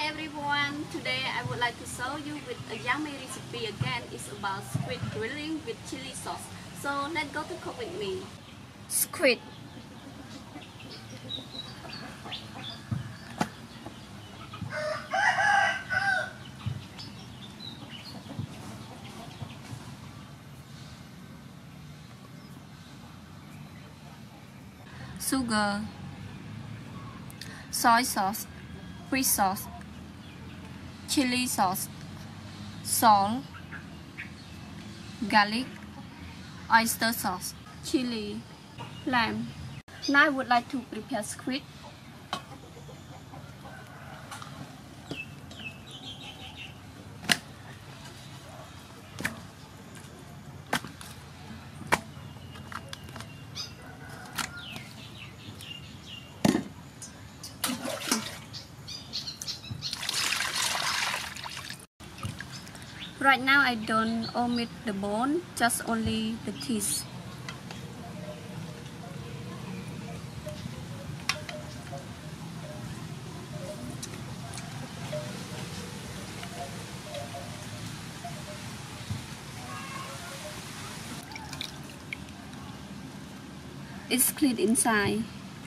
everyone, today I would like to show you with a yummy recipe again. It's about squid grilling with chili sauce. So let's go to cook with me. Squid. Sugar, soy sauce, fish sauce, chili sauce, salt, garlic, oyster sauce, chili, lamb. Now I would like to prepare squid. Right now I don't omit the bone, just only the teeth. It's clean inside.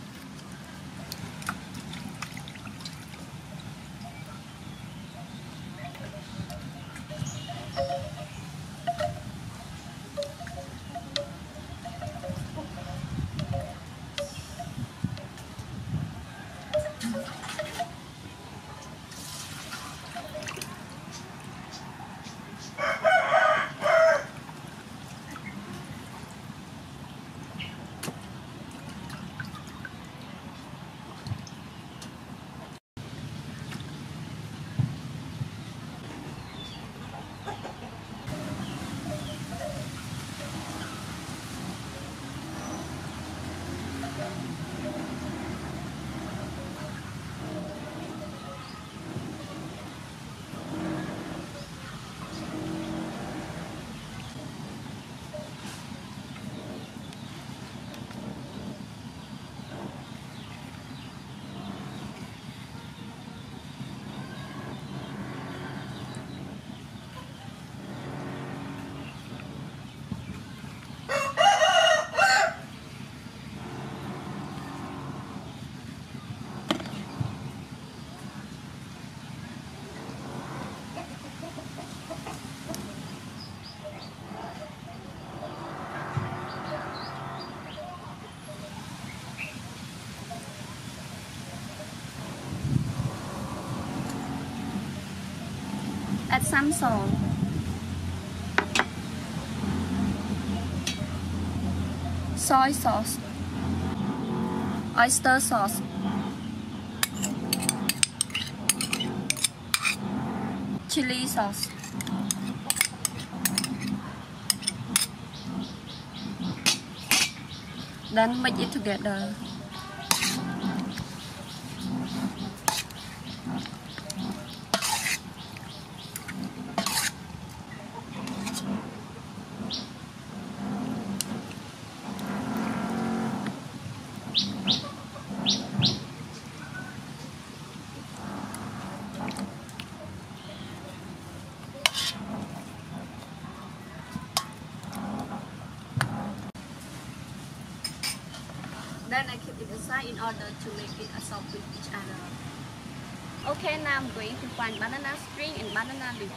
Add some salt, soy sauce, oyster sauce, chili sauce, then mix it together. Then I keep it aside in order to make it absorb with each other. Okay, now I'm going to find banana string and banana leaf.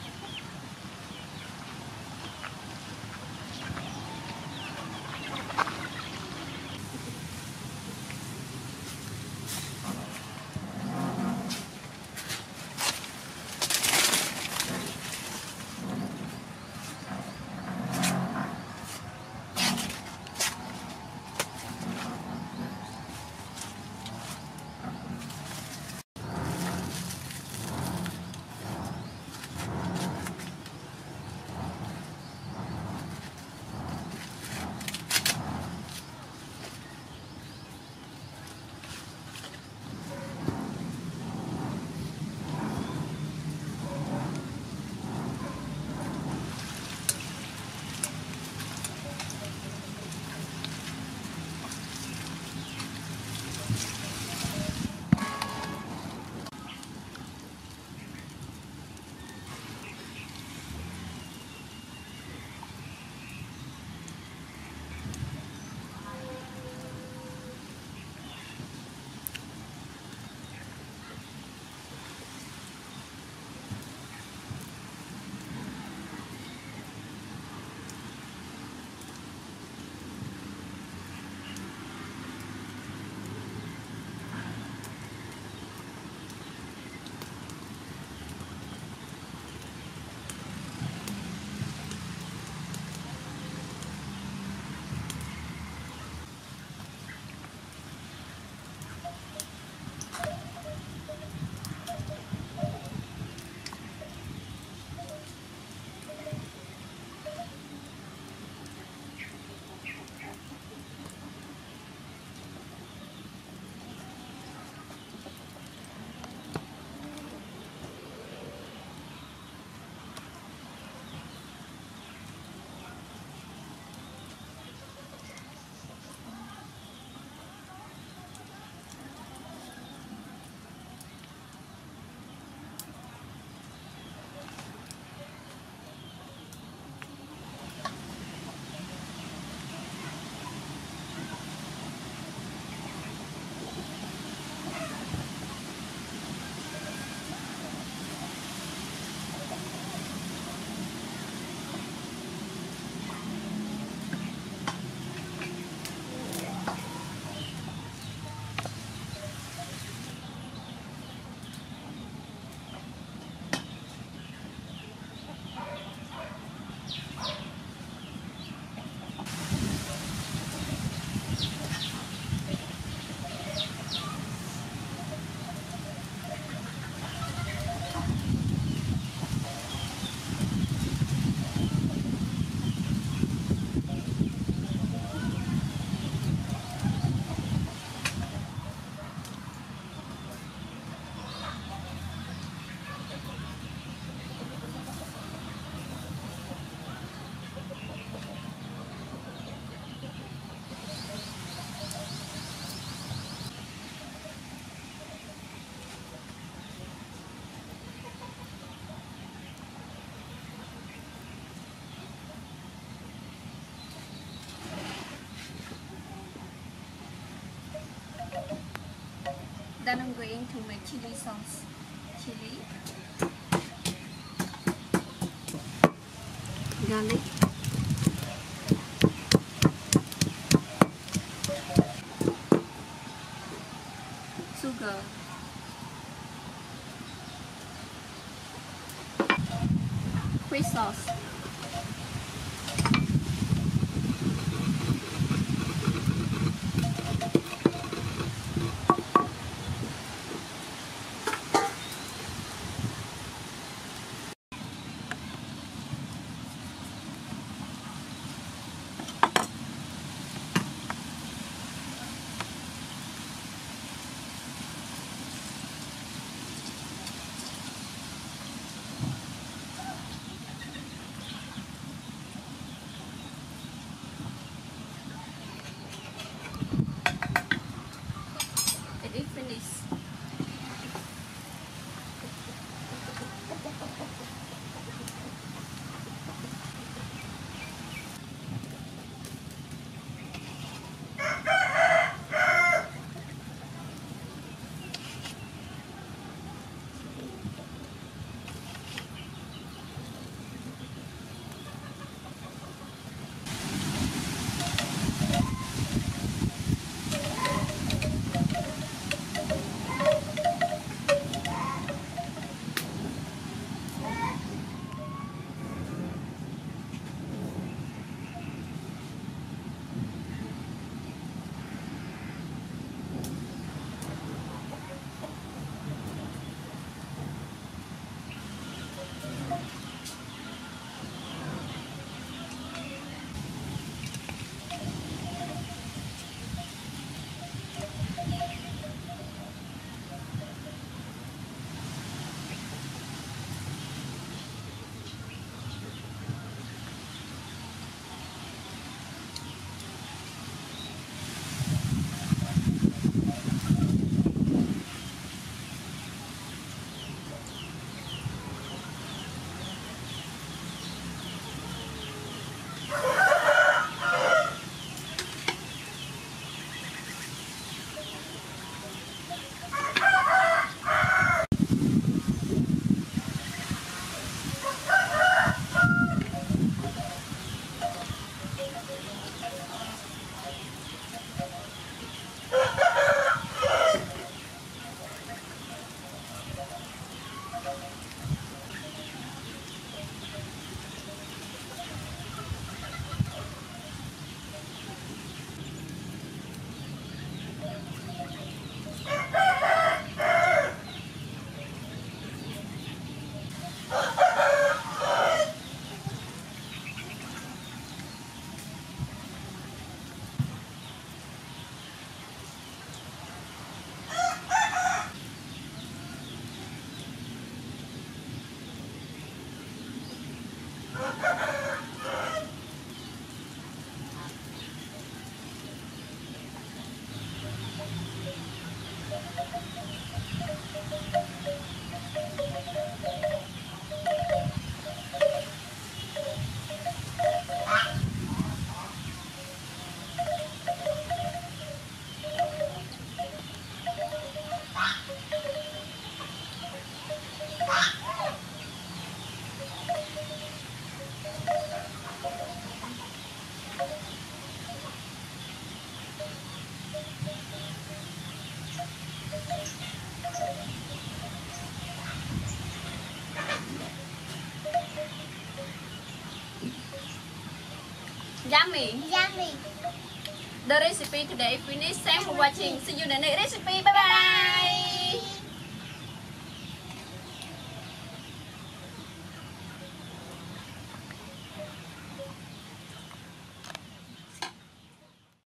going to make chili sauce. Chili, garlic, sugar, fish sauce, it is finished. Yummy. Yummy. The recipe today finished. Thanks for watching. See you in the next recipe. Bye bye.